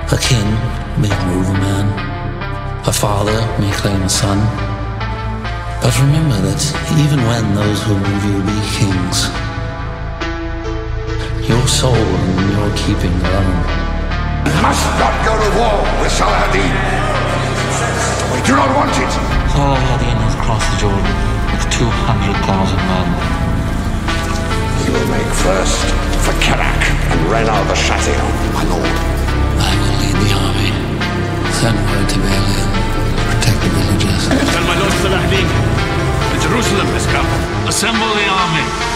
A king may move a man, a father may claim a son, but remember that even when those who move you be kings, your soul in your keeping alone. We must not go to war with Salahudin. We do not want it. Salahudin has crossed the Jordan with 200,000 men. He will make first for Kerak and Renar the Shathion, my lord. I will lead the army. Send word to Baldwin. Protect the villages. Tell my lord Salahudin, Jerusalem has come. Assemble the army.